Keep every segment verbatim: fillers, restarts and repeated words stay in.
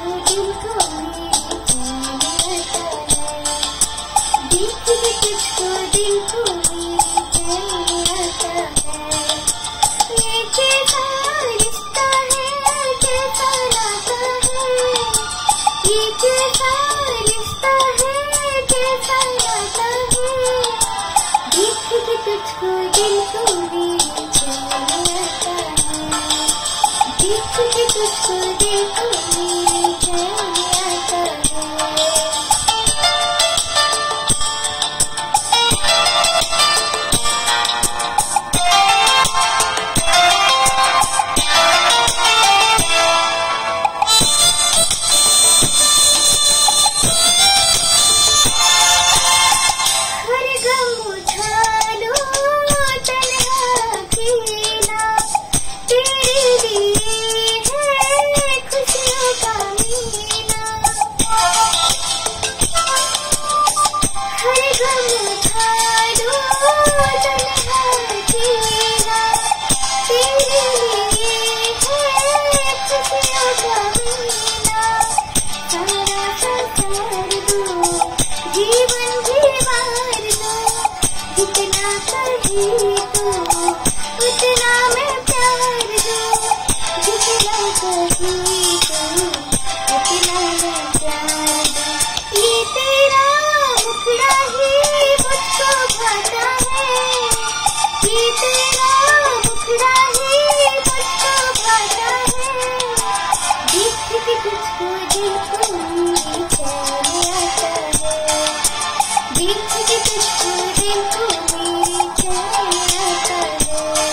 दिल को मेरे चैन आता है, देख के तुझको दिल को मेरे चैन आता है। ये कैसा रिश्ता है, कैसा नाता है, ये कैसा रिश्ता है, कैसा नाता है, देख के तुझको दिल को मेरे चैन आता है, देख के तुझको दिल को मेरे चैन आता है। हर गम उठा लो तन्हा अकेला, तेरे लिए है खुशियों का मेला। हर गम उठा लो तन्हा अकेला, तेरे लिए है खुशियों का मेला। सारा संसार दो, जीवन भी वार दो, जितना कहे तो उतना मैं प्यार दूं, जितना कहे तो उतना मैं प्यार दूं। ये तेरा मुखड़ा ही मुझको भाता है, ये तेरा मुखड़ा ही मुझको भाता है, देख के तुझको दिल को मेरे चैन आता है, देख के तुझको दिल को मेरे चैन आता है।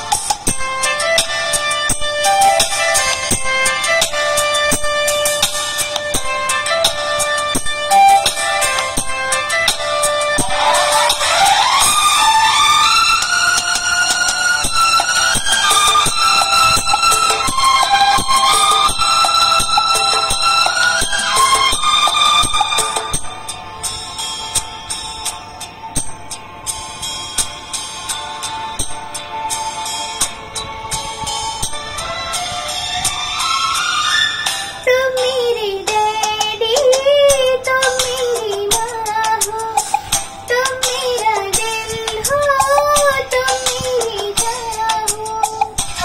तुम मेरे डैडी, तुम मेरी माँ हो, तुम मेरा दिल हो, तुम मेरी जान हो।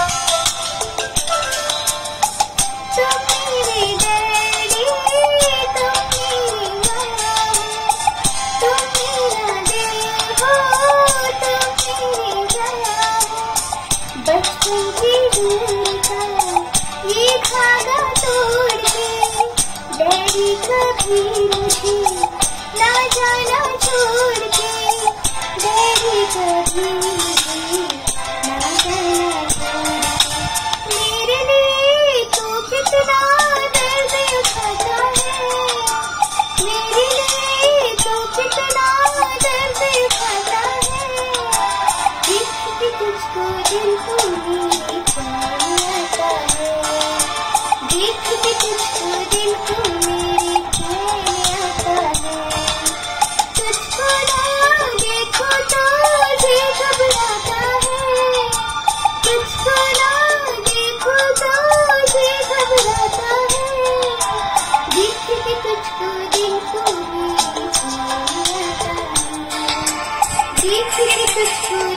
तुम मेरे डैडी, तुम मेरी माँ हो, तुम मेरा दिल हो, तुम मेरी जान हो। बचपन की दूर का ये धागा तोड़ के, डैडी कभी मुझे ना जाना छोड़ के, डैडी कभी मुझे ना जाना छोड़ के। मेरे लिए तो कितना दर्द उठाता है, मेरे लिए तो कितना दर्द उठाता है, देख के तुझको दिल को मेरे चैन आता है, देख के तुझको दिल को मेरे चैन आता है। तुझको ना देखो तो जी घबराता है, तुझको ना देखो तो जी घबराता है, देख के तुझको दिल को मेरे चैन आता है, देख के तुझको